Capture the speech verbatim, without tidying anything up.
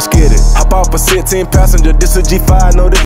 let's get it. Hop off a sixteen passenger, this a G five, know this